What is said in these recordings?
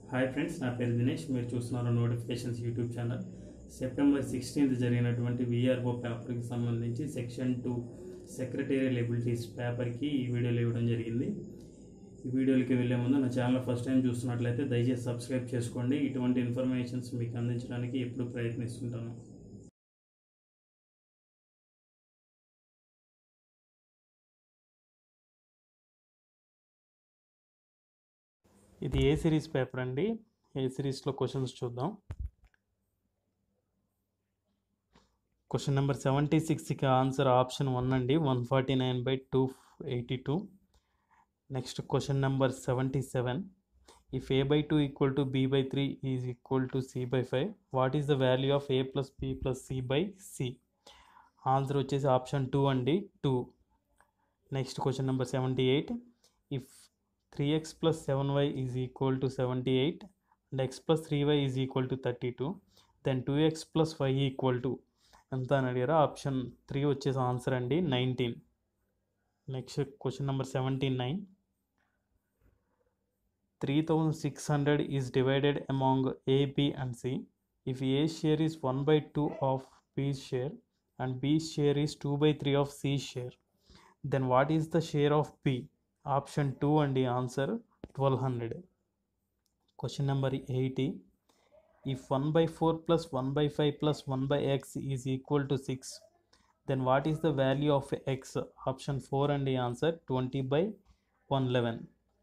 Hi friends, నా పేరు దినేష్. మీరు చూస్తున్నారు notifications YouTube channel. September 16th జరిగినటువంటి విఆర్ఓ పేపర్కి సంబంధించి సెక్షన్ 2 సెక్రటేరియల్ ఎబిలిటీస్ పేపర్కి ఈ వీడియోలు ఇవ్వడం జరిగింది. ఈ వీడియోలకి వెళ్ళే ముందు నా ఛానల్ ఫస్ట్ టైం చూస్తున్నట్లయితే దయచేసి సబ్స్క్రైబ్ చేసుకోండి. ఇటువంటి ఇన్ఫర్మేషన్స్ మీకు అందించడానికి ఎప్పుడు ప్రయత్నిస్తుంటాను. ఇది ఏ సిరీస్ పేపర్ అండి. ఏ సిరీస్లో క్వశ్చన్స్ చూద్దాం. క్వశ్చన్ నెంబర్ 76కి ఆన్సర్ ఆప్షన్ 1 అండి, 149/282. Next question number 77, if a/2 equal to b/3 is equal to c/5, what is the value of a + b + c/c? Answer వచ్చేసి ఆప్షన్ 2 అండి, 2. Next question number 78, if 3x + 7y is equal to 78 and x + 3y is equal to 32, then 2x + y equal to ఎంత అని అడిగారు. Option 3 వచ్చేసి answer అండి, 19. Next question number 79, 3600 is divided among a, b and c. If a share is 1/2 of b's share and b's share is 2/3 of c's share, then what is the share of b? Option 2 అండి, answer 1200. Question number 80, if 1/4 + 1/5 + 1/x is equal to 6, then what is the value of x? Option 4 and the answer 20/111.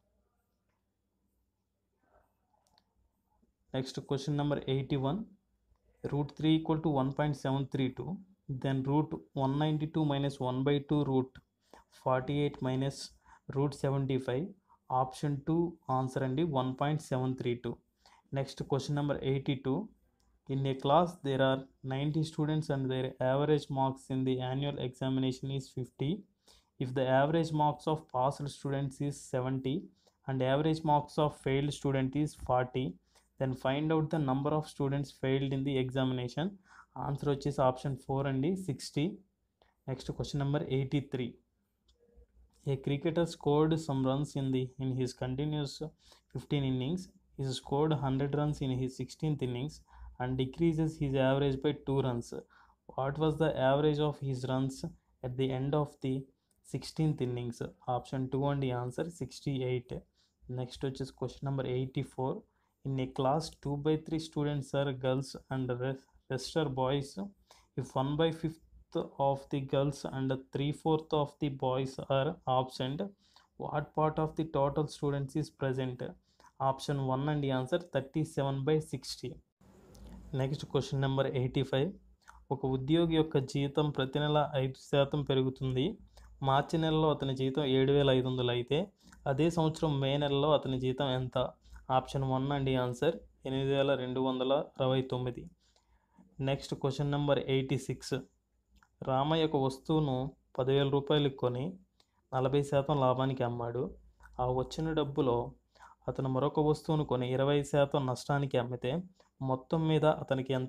Next question number 81, √3 equal to 1.732, then √192 minus 1/2 √48 minus √75. Option 2 answer and 1.732. Next question number 82, in a class there are 90 students and their average marks in the annual examination is 50. If the average marks of passed students is 70 and average marks of failed student is 40, then find out the number of students failed in the examination. Answer వచ్చేసి option 4 అండి, 60. Next question number 83, a cricketer scored some runs in his continuous 15 innings. He scored 100 runs in his 16th innings and decreases his average by 2 runs. What was the average of his runs at the end of the 16th innings? Option 2 and the answer 68. Next which is question number 84, in a class 2/3 students are girls and rest are boys. If 1/5 of the girls and 3/4 of the boys are absent, what part of the total students is present? Option 1 and the answer 37/60. Next question number 85, ఒక ఉద్యోగి యొక్క జీతం ప్రతి నెల 5% పెరుగుతుంది. మార్చి నెలలో అతని జీతం 7,500 అయితే అదే సంవత్సరం మే నెలలో అతని జీతం ఎంత? ఆప్షన్ 1 అండి, answer 8,269. Next question number 86, Ramayya ఒక వస్తువును 10,000 రూపాయలకు కొని 40% లాభానికి అమ్మాడు. ఆ వచ్చిన డబ్బులో అతను మరొక వస్తువును కొని 20% నష్టానికి అమ్మితే మొత్తం మీద అతనికి ఎంత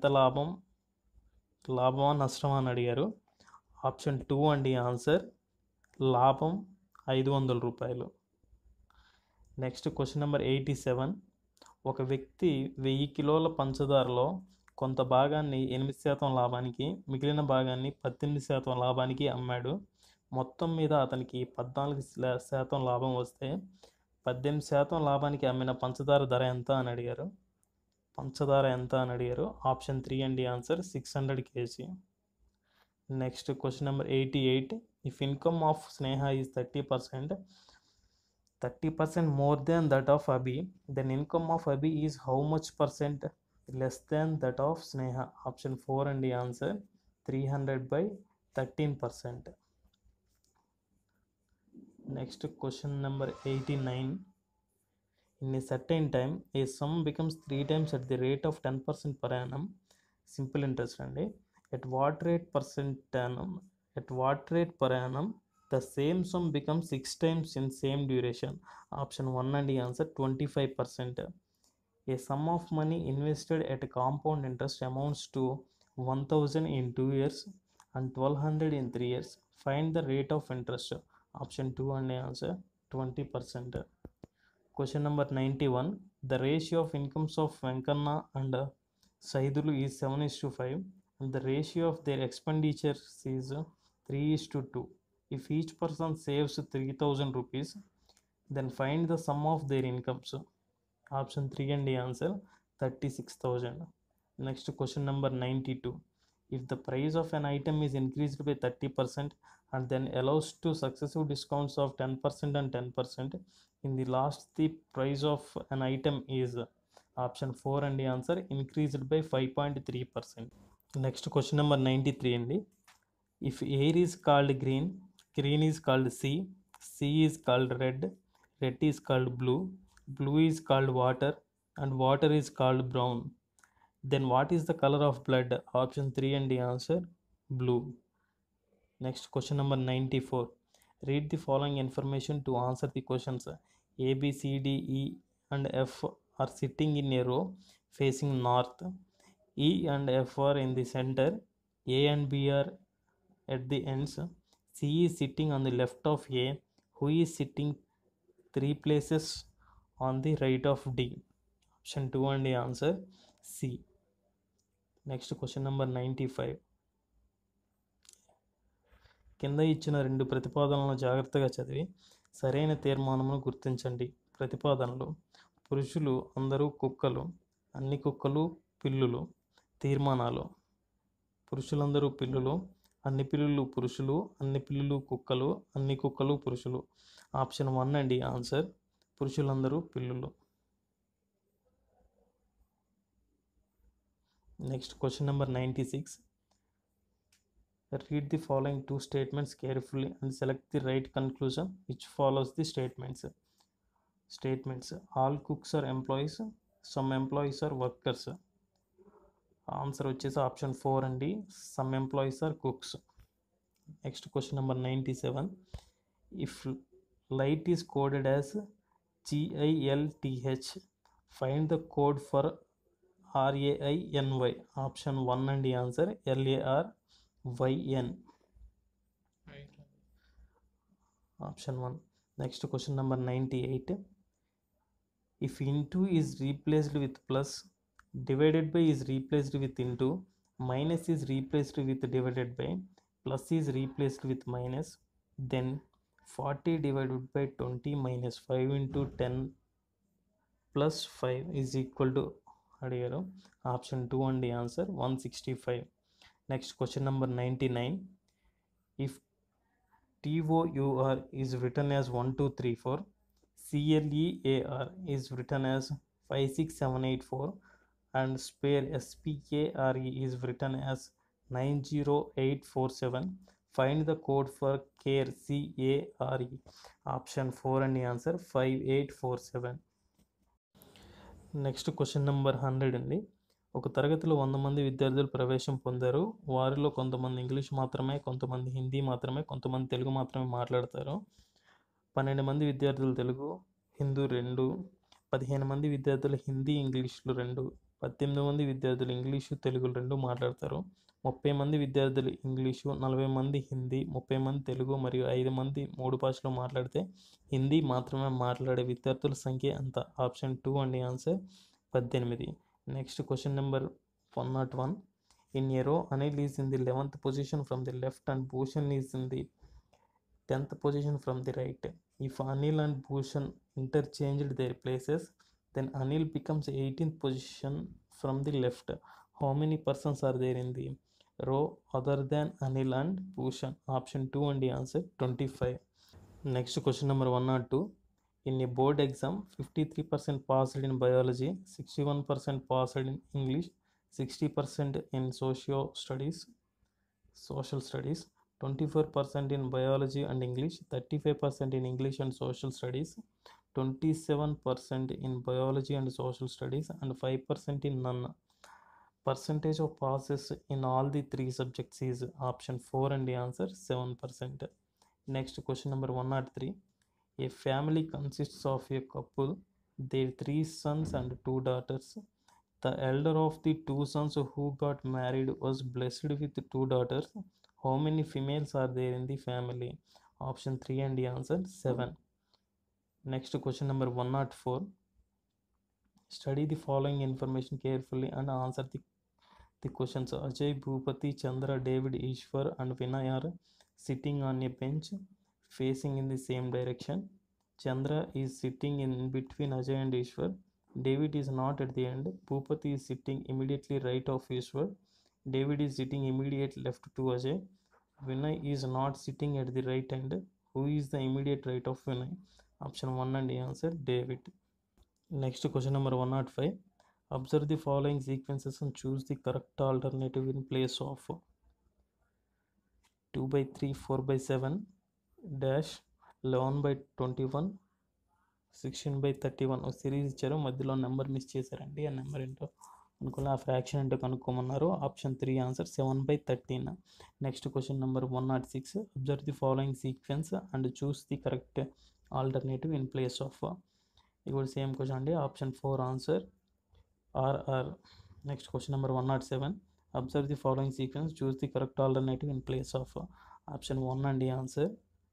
లాభమా నష్టమా అని అడిగారు. ఆప్షన్ 2 అండి, ఆన్సర్ లాభం 500 రూపాయలు. నెక్స్ట్ క్వశ్చన్ నెంబర్ 87, ఒక వ్యక్తి 1000 కిలోల పంచదారలో కొంత భాగాన్ని 8% లాభానికి, మిగిలిన భాగాన్ని 18% లాభానికి అమ్మాడు. మొత్తం మీద అతనికి 14% లాభం వస్తే 18% లాభానికి అమ్మిన పంచదార ధర ఎంత అని అడిగారు. ఆప్షన్ 3 అండి, answer 600 kg. Next question number 88, if income of Sneha is 30% more than that of Abhi, then income of Abhi is how much percent less than that of Sneha? Option 4 and the answer 300/13%. Next question number 89, in a certain time a sum becomes 3 times at the rate of 10% per annum, simple interest అండి. at what rate per annum the same sum becomes 6 times in same duration? Option 1 and the answer 25%. A sum of money invested at a compound interest amounts to 1,000 in 2 years and 1,200 in 3 years. Find the rate of interest. Option 2 and the answer 20%. Question number 91. The ratio of incomes of Venkanna and Saidulu is 7:5 and the ratio of their expenditures is 3:2. If each person saves 3,000 rupees, then find the sum of their incomes. Option 3 and the answer 36,000. Next question number 92. If the price of an item is increased by 30% and then allows two successive discounts of 10% and 10%, in the last the price of an item is option 4 and the answer increased by 5.3%. Next question number 93 అండి. If air is called green, green is called sea is called red is called blue is called water, and water is called brown, then what is the color of blood? Option 3 and the answer blue. Next question number 94. Read the following information to answer the questions. A, B, C, D, E and F are sitting in a row facing north. E and F are in the center. A and B are at the ends. C is sitting on the left of A, who is sitting 3 places on the right of D. Option 2 and the answer C. Next question number 95. కింద ఇచ్చిన రెండు ప్రతిపాదనలను జాగ్రత్తగా చదివి సరైన తీర్మానమును గుర్తించండి. ప్రతిపాదనలు: పురుషులు అందరూ కుక్కలు, అన్ని కుక్కలు పిల్లులు. తీర్మానాలు: పురుషులందరూ పిల్లులు, అన్ని పిల్లులు పురుషులు, అన్ని పిల్లులు కుక్కలు, అన్ని కుక్కలు పురుషులు. ఆప్షన్ 1 అండి ఆన్సర్ పురుషులందరూ పిల్లులు. Next question number 96. Read the following two statements carefully and select the right conclusion which follows the statements. All cooks are employees, some employees are workers. Answer వచ్చేసి ఆప్షన్ 4 అండి, some employees are cooks. Next question number 97. If light is coded as GILTH, find the code for RAINY. Option 1 and the answer LARYN. Option 1. Next question number 98. If into is replaced with plus, divided by is replaced with into, minus is replaced with divided by, plus is replaced with minus, then 40 divided by 20 minus 5 into 10 plus 5 is equal to అడిగారు. Option 2 and the answer 165. Next question number 99. If TOUR is written as 1 2 3 4, CLEAR is written as 5 6 7 8 4 and spare SPARE is written as 90847, find the code for CARE CARE. Option 4 and the answer 5847. Next question number 100 అండి. ఒక తరగతిలో 100 మంది విద్యార్థులు ప్రవేశం పొందారు. వారిలో కొంతమంది English మాత్రమే, కొంతమంది హిందీ మాత్రమే, కొంతమంది తెలుగు మాత్రమే మాట్లాడతారు. 12 మంది విద్యార్థులు తెలుగు, హిందూ 2, 15 మంది విద్యార్థులు హిందీ ఇంగ్లీష్లు 2, 18 మంది విద్యార్థులు ఇంగ్లీషు తెలుగు 2 మాట్లాడతారు. 30 మంది విద్యార్థులు ఇంగ్లీషు, 40 మంది హిందీ, 30 మంది తెలుగు మరియు 5 మంది 3 భాషలు మాట్లాడితే హిందీ మాత్రమే మాట్లాడే విద్యార్థుల సంఖ్య ఎంత? ఆప్షన్ 2 అండి answer 18. Next question number 101. In a row, Anil is in the 11th position from the left and Bhushan is in the 10th position from the right. If Anil and Bhushan interchanged their places, then Anil becomes 18th position from the left. How many persons are there in the row other than Anil and Bhushan? Option 2 and the answer 25. Next question number 102. In a board exam, 53% passed in biology, 61% passed in English, 60% in social studies, 24% in biology and English, 35% in English and social studies, 27% in biology and social studies, and 5% in none. Percentage of passes in all the 3 subjects is option 4 and the answer 7%. Next question number 103. A family consists of a couple, their 3 sons and 2 daughters. The elder of the 2 sons who got married was blessed with 2 daughters. How many females are there in the family? Option 3 and the answer 7. Next question number 104. Study the following information carefully and answer the questions. Ajay, Bhupati, Chandra, David, Ishwar and Vinay are sitting on a bench facing in the same direction. Chandra is sitting in between Ajay and Ishwar. David is not at the end. Bhupati is sitting immediately right of Ishwar. David is sitting immediate left to Ajay. Vinay is not sitting at the right end. Who is the immediate right of Vinay? Option 1 and the answer David. Next question number 105. Observe the following sequences and choose the correct alternative in place of 2 by 3, 4 by 7, dash 11 by 21, 16 by 31. ఒక series ఇచ్చారు, మధ్యలో number miss చేశారండి. ఆ number ఏంటో అనుకున్న ఆ fraction ఏంటో కనుక్కోమన్నారు. Option 3 answer 7 by 13. Next question number 106. Observe the following sequence and choose the correct alternative in place of. ఇది కూడా సేమ్ క్వశ్చన్ అండి. Option 4 answer RR. Next question number 107. Observe the following sequence. Choose the correct alternative in place of. Option 1 and the answer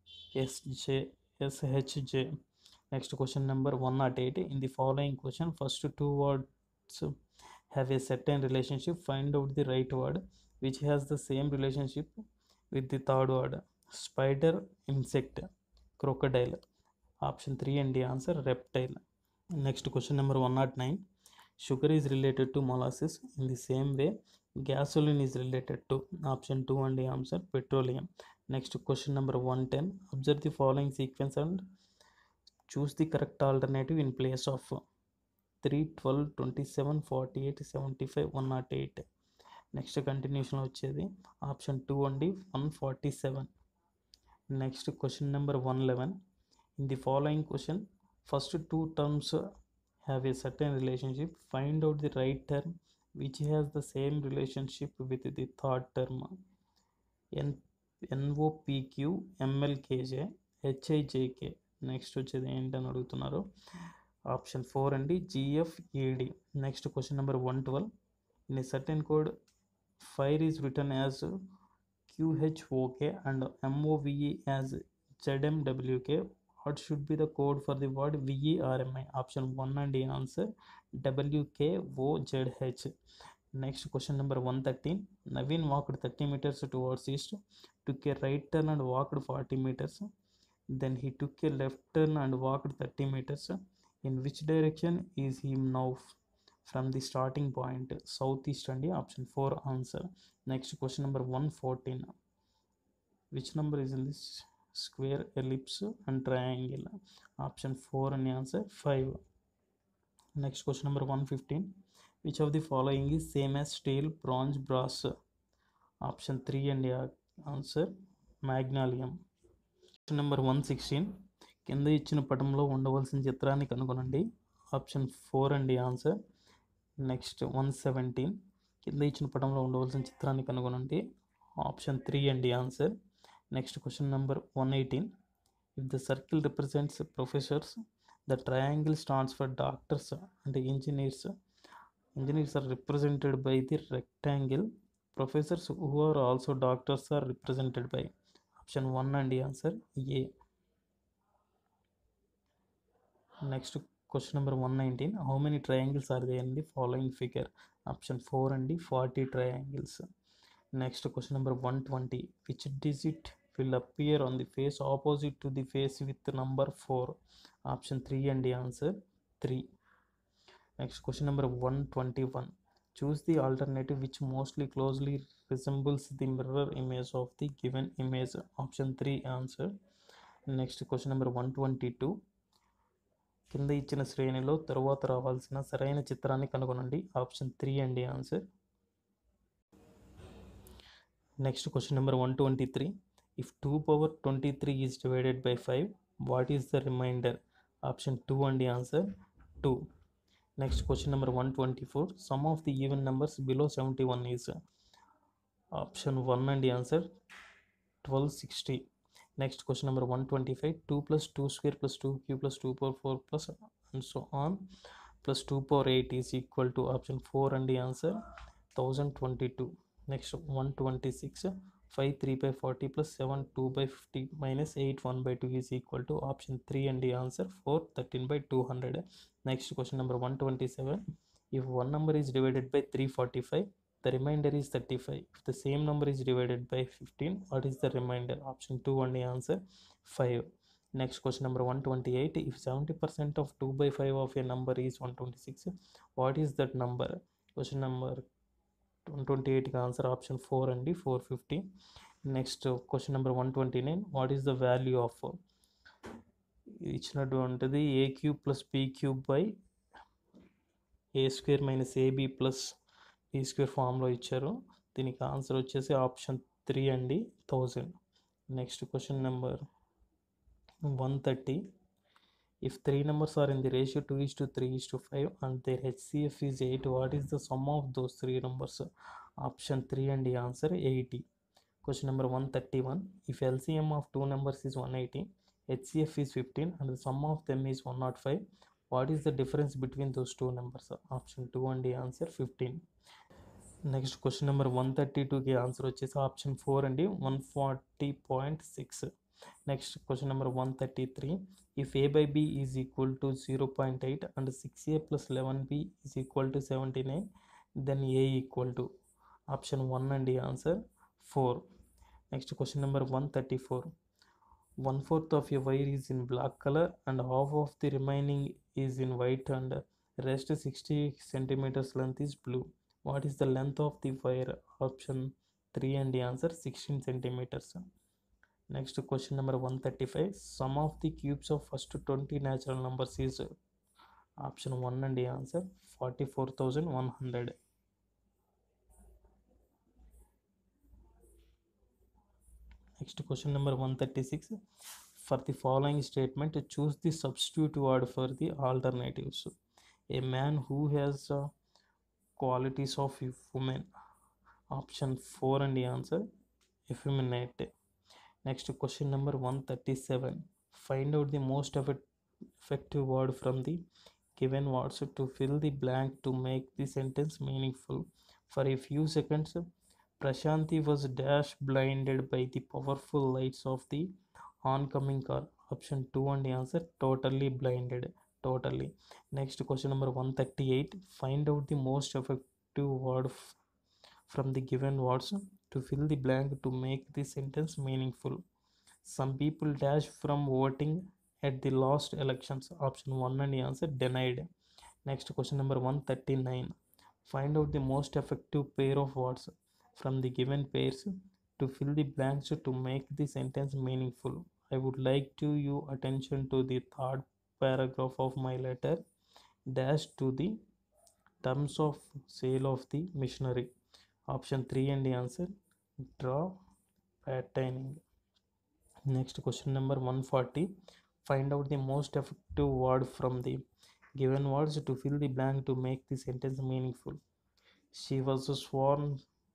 SHJ. Next question number 108. In the following question, first two words have a certain relationship. Find out the right word which has the same relationship with the third word. Spider, insect, crocodile. Option 3 and the answer reptile. Next question number 109. Sugar is related to molasses in the same way gasoline is related to. Option 2 and the answer petroleum. Next question number 110. Observe the following sequence and choose the correct alternative in place of 3, 12, 27, 48, 75, 108. Next continuation వచ్చేది option 2 అండి 147. Next question number 111. In the following question, first two terms have a certain relationship. Find out the right term which has the same relationship with the third term. NOPQ, MLKJ, HIJK. Next వచ్చేది ఏంటని అడుగుతున్నారు. Option 4 అండి GFED. Next question number 112. In a certain code fire is written as QHOK and MOVE as ZMWK. What should be the code for the word VERMI? Option 1 and the answer WKOZH. Next question number 113. Naveen walked 30 meters towards east, took a right turn and walked 40 meters. Then he took a left turn and walked 30 meters. In which direction is he now from the starting point? Southeast and option 4 answer. Next question number 114. Which number is in this square, ellipse and triangle? Option 4 and answer 5. Next question number 115. Which of the following is same as steel, bronze, brass? Option 3 and answer magnesium. Question number 116. కింద ఇచ్చిన పటంలో ఉండవలసిన చిత్రాన్ని కనుగొనండి. Option 4 అండి answer. Next 117. కింద ఇచ్చిన పటంలో ఉండవలసిన చిత్రాన్ని కనుగొనండి. ఆప్షన్ 3 అండి answer. Next question number 118. If the circle represents professors, the triangle stands for doctors అంటే engineers. Engineers are represented by the rectangle. Professors who are also doctors are represented by. Option 1 and the answer A. Next question number 119. How many triangles are there in the following figure? Option 4 and the 40 triangles. Next question number 120. Which digit will appear on the face opposite to the face with the number 4? Option 3 and the answer 3. Next question number 121. Choose the alternative which mostly closely resembles the mirror image of the given image. Option 3 answer. Next question number 122. కింద ఇచ్చిన శ్రేణిలో తరువాత రావాల్సిన సరైన చిత్రాన్ని కనుగొనండి. Option 3 and answer. Next question number 123. If 2 power 23 is divided by 5, what is the remainder? Option 2 and answer 2. Next question number 124. Sum of the even numbers below 71 is. Option 1 and answer 1260. Next question number 125. 2 plus 2 square plus 2 cube plus 2 power 4 plus and so on plus 2 power 8 is equal to option 4 and the answer 1022. Next 126. 5 3 by 40 plus 7 2 by 50 minus 8 1 by 2 is equal to option 3 and the answer 4 13 by 200. Next question number 127. If one number is divided by 345, the remainder is 35. If the same number is divided by 15, what is the remainder? Option 2 and the answer 5. Next question number 128. If 70% of 2 by 5 of a number is 126, what is that number? Question number 128 కి answer option 4 అండి 450. Next question number 129. What is the value of ఇచ్చినటువంటిది A cube plus B cube by A square minus AB plus B square ఫామ్లో ఇచ్చారు. దీనికి answer వచ్చేసి option 3 అండి 1000. Next question number 130. If three numbers are in the ratio 2:3:5 and their HCF is 8, what is the sum of those three numbers? Option 3 and the answer 80. Question number 131. If LCM of two numbers is 180, HCF is 15 and the sum of them is 105, what is the difference between those two numbers? Option 2 and the answer 15. Next question number 132 కి answer వచ్చేసి option 4 అండి 140.6. Next question number 133. If a by b is equal to 0.8 and 6a plus 11b is equal to 79, then a equal to option 1 and the answer 4. Next question number 134. 1/4 of a wire is in black color and half of the remaining is in white and rest 60 centimeters length is blue. What is the length of the wire? Option 3 and the answer 16 centimeters. Next question number 135. Sum of the cubes of first 20 natural numbers is option 1 and the answer 44,100. Next question number 136. For the following statement, choose the substitute word for the alternatives. A man who has qualities of woman. Option 4 and the answer effeminate. Next question number 137. Find out the most effective word from the given words to fill the blank to make the sentence meaningful. For a few seconds, Prashanti was dash blinded by the powerful lights of the oncoming car. Option 2 and the answer totally blinded. Totally. Next question number 138. Find out the most effective word from the given words to fill the blank to make the sentence meaningful. Some people dash from voting at the last elections. Option 1 and the answer denied. Next question number 139. Find out the most effective pair of words from the given pairs to fill the blanks to make the sentence meaningful. I would like to your attention to the third paragraph of my letter. Dash to the terms of sale of the machinery. Option 3 and the answer draw patterning. Next question number 140. Find out the most effective word from the given words to fill the blank to make the sentence meaningful. She was sworn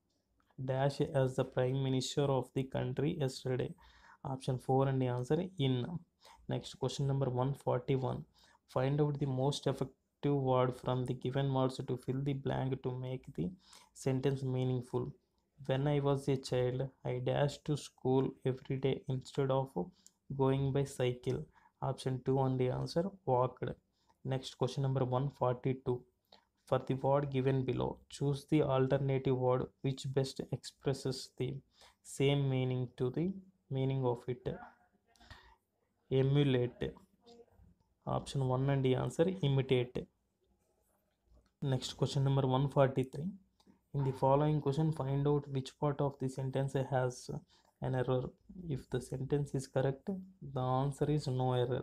dash as the prime minister of the country yesterday. Option 4 and the answer in. Next question number 141. Find out the most effective word from the given words to fill the blank to make the sentence meaningful. When I was a child, I dashed to school every day instead of going by cycle. Option 2 on the answer walked. Next question number 142. For the word given below, choose the alternative word which best expresses the same meaning to the meaning of it. Emulate. Option 1 and the answer imitate. Next question number 143. In the following question, find out which part of the sentence has an error. If the sentence is correct, the answer is no error.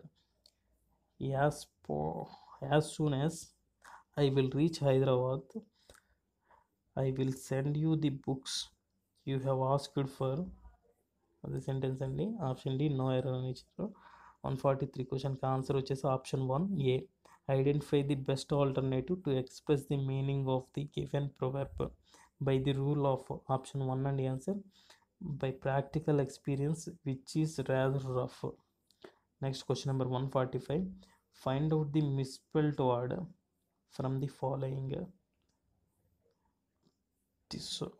As soon as I will reach Hyderabad, I will send you the books you have asked for. The sentence అండి option D no error అని ఇచ్చారు. 143 క్వశ్చన్కి answer వచ్చేసి option 1 A. Identify the best alternative to express the meaning of the given proverb by the rule of option 1 and the answer by practical experience which is rather rough. Next question number 145. Find out the misspelled word from the following.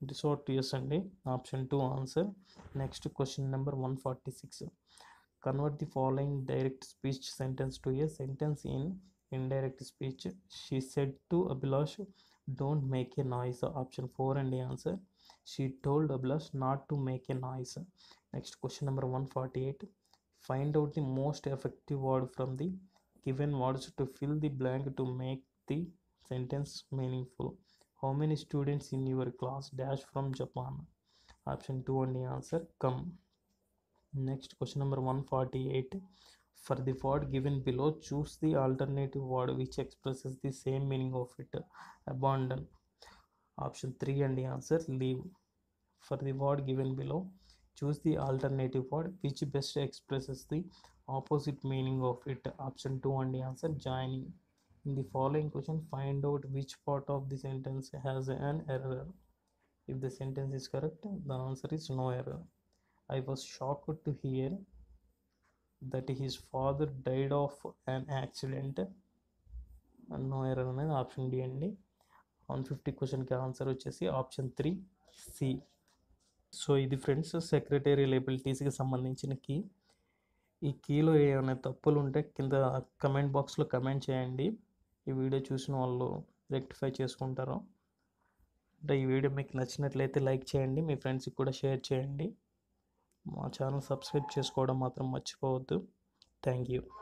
Resort yes అండి. Option 2 answer. Next question number 146. Convert the following direct speech sentence to a sentence in indirect speech. She said to Abhilash, don't make a noise. Option 4 and the answer. She told Abhilash not to make a noise. Next question number 148. Find out the most effective word from the given words to fill the blank to make the sentence meaningful. How many students in your class dash from Japan? Option 2 and the answer. Come. Next question number 148. For the word given below, choose the alternative word which expresses the same meaning of it. Abandon. Option 3 and the answer. Leave. For the word given below, choose the alternative word which best expresses the opposite meaning of it. Option 2 and the answer. Joining. In the following question, find out which part of the sentence has an error. If the sentence is correct, the answer is no error. I was shocked to hear that his father died of an accident. No error అనేది option D అండి. 150 క్వశ్చన్కి answer వచ్చేసి option 3 C. So ఇది friends secretarial ఎబిలిటీస్కి సంబంధించిన key. ఈ కీలో ఏమైనా తప్పులు ఉంటే కింద కమెంట్ బాక్స్లో కమెంట్ చేయండి. ఈ వీడియో చూసిన వాళ్ళు రెక్టిఫై చేసుకుంటారు. అంటే ఈ వీడియో మీకు నచ్చినట్లయితే లైక్ చేయండి, మీ ఫ్రెండ్స్కి కూడా షేర్ చేయండి. మా ఛానల్ సబ్స్క్రైబ్ చేసుకోవడం మాత్రం మర్చిపోవద్దు. Thank you.